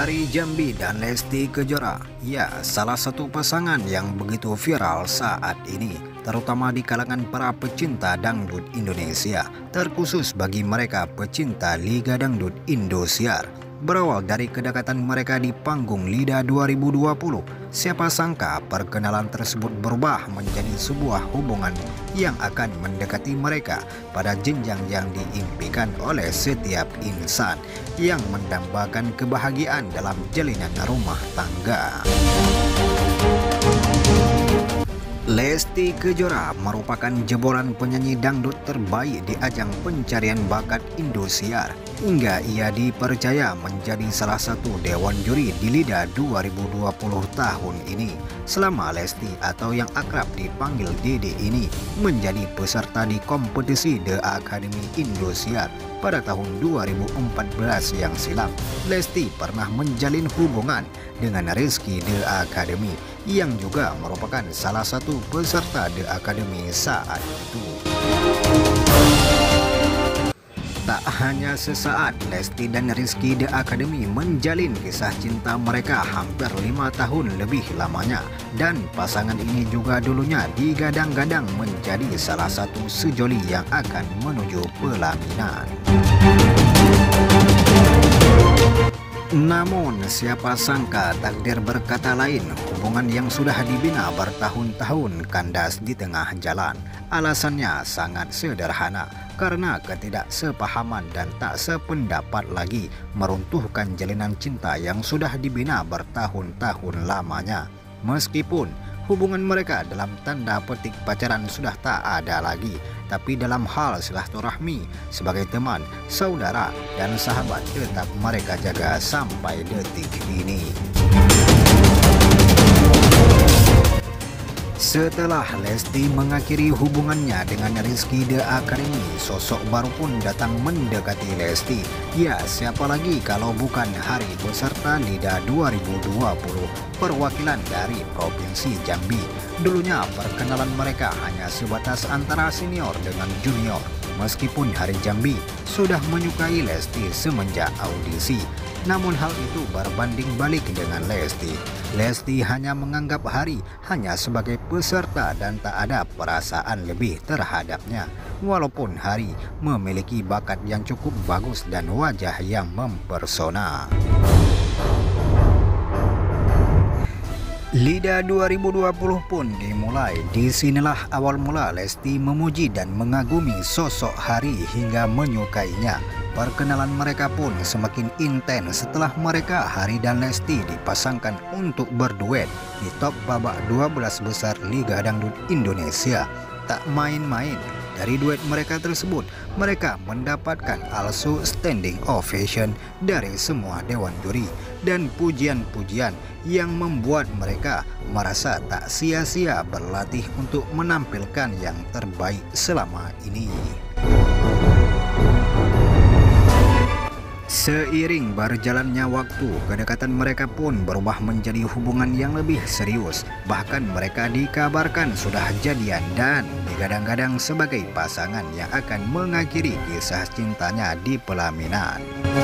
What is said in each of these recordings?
Hari Jambi dan Lesti Kejora, ya salah satu pasangan yang begitu viral saat ini, terutama di kalangan para pecinta dangdut Indonesia, terkhusus bagi mereka pecinta Liga Dangdut Indosiar. Berawal dari kedekatan mereka di panggung LIDA 2020, siapa sangka perkenalan tersebut berubah menjadi sebuah hubungan yang akan mendekati mereka pada jenjang yang diimpikan oleh setiap insan yang mendambakan kebahagiaan dalam jalinan rumah tangga. Lesti Kejora merupakan jebolan penyanyi dangdut terbaik di ajang pencarian bakat Indosiar, hingga ia dipercaya menjadi salah satu dewan juri di LIDA 2020 tahun ini. Selama Lesti atau yang akrab dipanggil Dede ini menjadi peserta di kompetisi The Academy Indosiar pada tahun 2014 yang silam, Lesti pernah menjalin hubungan dengan Rizky The Academy yang juga merupakan salah satu peserta The Academy saat itu. Tak hanya sesaat, Lesti dan Rizky The Academy menjalin kisah cinta mereka hampir 5 tahun lebih lamanya, dan pasangan ini juga dulunya digadang-gadang menjadi salah satu sejoli yang akan menuju pelaminan. Namun siapa sangka takdir berkata lain, hubungan yang sudah dibina bertahun-tahun kandas di tengah jalan. Alasannya sangat sederhana, karena ketidaksepahaman dan tak sependapat lagi meruntuhkan jalinan cinta yang sudah dibina bertahun-tahun lamanya. Meskipun hubungan mereka dalam tanda petik pacaran sudah tak ada lagi, tapi dalam hal silaturahmi sebagai teman, saudara, dan sahabat tetap mereka jaga sampai detik ini. Setelah Lesti mengakhiri hubungannya dengan Rizky The Academy, sosok baru pun datang mendekati Lesti. Ya, siapa lagi kalau bukan Hari peserta LIDA 2020, perwakilan dari Provinsi Jambi. Dulunya perkenalan mereka hanya sebatas antara senior dengan junior. Meskipun Hari Jambi sudah menyukai Lesti semenjak audisi, namun hal itu berbanding balik dengan Lesti. Lesti hanya menganggap Hari hanya sebagai peserta dan tak ada perasaan lebih terhadapnya. Walaupun Hari memiliki bakat yang cukup bagus dan wajah yang mempersona. LIDA 2020 pun dimulai. Disinilah awal mula Lesti memuji dan mengagumi sosok Hari hingga menyukainya. Perkenalan mereka pun semakin intens setelah mereka, Hari dan Lesti, dipasangkan untuk berduet di top babak 12 besar Liga Dangdut Indonesia. Tak main-main, dari duet mereka tersebut, mereka mendapatkan also standing ovation dari semua dewan juri dan pujian-pujian yang membuat mereka merasa tak sia-sia berlatih untuk menampilkan yang terbaik selama ini. Seiring berjalannya waktu, kedekatan mereka pun berubah menjadi hubungan yang lebih serius. Bahkan mereka dikabarkan sudah jadian dan digadang-gadang sebagai pasangan yang akan mengakhiri kisah cintanya di pelaminan.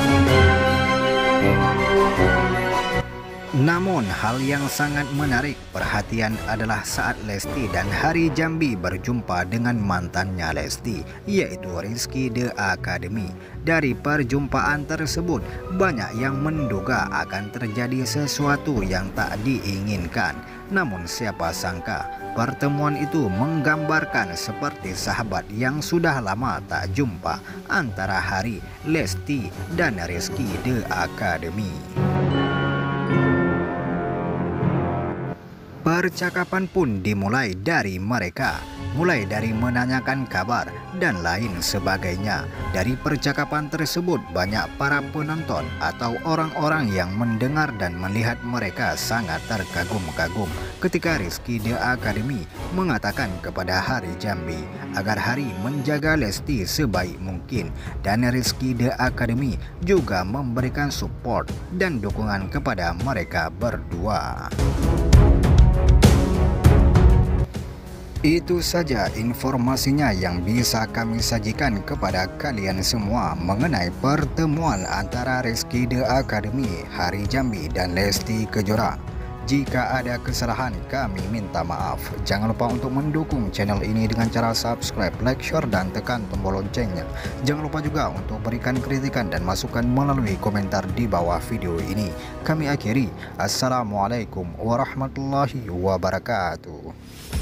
Namun hal yang sangat menarik perhatian adalah saat Lesti dan Hari Jambi berjumpa dengan mantannya Lesti, yaitu Rizky The Academy. Dari perjumpaan tersebut, banyak yang menduga akan terjadi sesuatu yang tak diinginkan. Namun siapa sangka pertemuan itu menggambarkan seperti sahabat yang sudah lama tak jumpa antara Hari, Lesti, dan Rizky The Academy. Percakapan pun dimulai dari mereka, mulai dari menanyakan kabar dan lain sebagainya. Dari percakapan tersebut, banyak para penonton atau orang-orang yang mendengar dan melihat mereka sangat terkagum-kagum ketika Rizky The Academy mengatakan kepada Hari Jambi agar Hari menjaga Lesti sebaik mungkin, dan Rizky The Academy juga memberikan support dan dukungan kepada mereka berdua. Itu saja informasinya yang bisa kami sajikan kepada kalian semua mengenai pertemuan antara Rizky The Academy, Hari Jambi dan Lesti Kejora. Jika ada kesalahan kami minta maaf. Jangan lupa untuk mendukung channel ini dengan cara subscribe, like, share, dan tekan tombol loncengnya. Jangan lupa juga untuk berikan kritikan dan masukan melalui komentar di bawah video ini. Kami akhiri. Assalamualaikum warahmatullahi wabarakatuh.